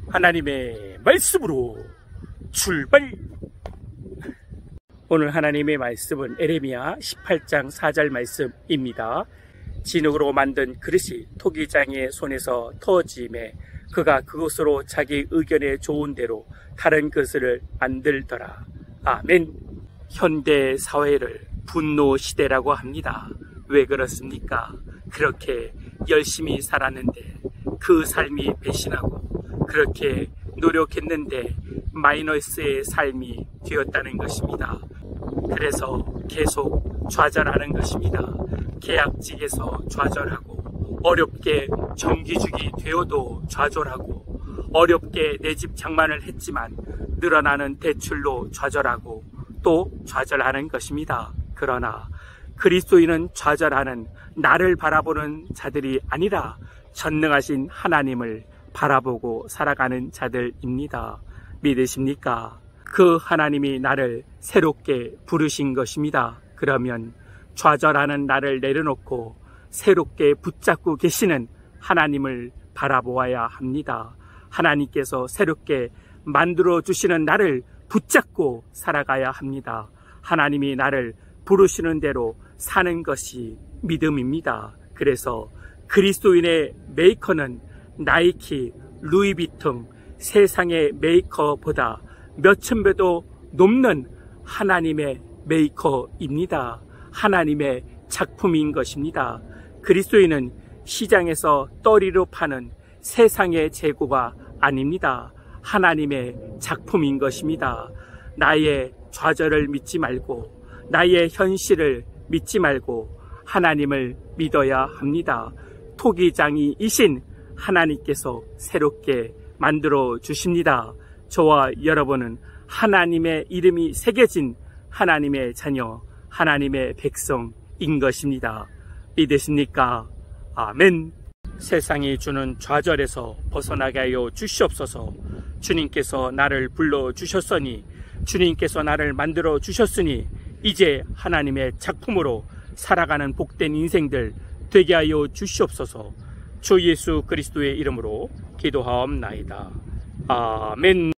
하나님의 말씀으로 출발! 오늘 하나님의 말씀은 에레미야 18장 4절 말씀입니다. 진흙으로 만든 그릇이 토기장의 손에서 터짐에 그가 그것으로 자기 의견에 좋은 대로 다른 그릇을 만들더라. 아멘. 현대 사회를 분노 시대라고 합니다. 왜 그렇습니까? 그렇게 열심히 살았는데 그 삶이 배신하고 그렇게 노력했는데 마이너스의 삶이 되었다는 것입니다. 그래서 계속 좌절하는 것입니다. 계약직에서 좌절하고 어렵게 정규직이 되어도 좌절하고 어렵게 내 집 장만을 했지만 늘어나는 대출로 좌절하고 또 좌절하는 것입니다. 그러나 그리스도인은 좌절하는 나를 바라보는 자들이 아니라 전능하신 하나님을 바라보고 살아가는 자들입니다. 믿으십니까? 그 하나님이 나를 새롭게 부르신 것입니다. 그러면 좌절하는 나를 내려놓고 새롭게 붙잡고 계시는 하나님을 바라보아야 합니다. 하나님께서 새롭게 만들어 주시는 나를 붙잡고 살아가야 합니다. 하나님이 나를 부르시는 대로 사는 것이 믿음입니다. 그래서 그리스도인의 메이커는 나이키, 루이비통, 세상의 메이커보다 몇천 배도 높는 하나님의 메이커입니다. 하나님의 작품인 것입니다. 그리스도인은 시장에서 떨이로 파는 세상의 재고가 아닙니다. 하나님의 작품인 것입니다. 나의 좌절을 믿지 말고 나의 현실을 믿지 말고 하나님을 믿어야 합니다. 토기장이이신 하나님께서 새롭게 만들어 주십니다. 저와 여러분은 하나님의 이름이 새겨진 하나님의 자녀, 하나님의 백성인 것입니다. 믿으십니까? 아멘. 세상이 주는 좌절에서 벗어나게 하여 주시옵소서. 주님께서 나를 불러주셨으니 주님께서 나를 만들어 주셨으니 이제 하나님의 작품으로 살아가는 복된 인생들 되게 하여 주시옵소서. 주 예수 그리스도의 이름으로 기도하옵나이다. 아멘.